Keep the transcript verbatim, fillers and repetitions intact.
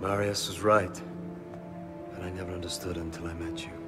Marius was right. And I never understood until I met you.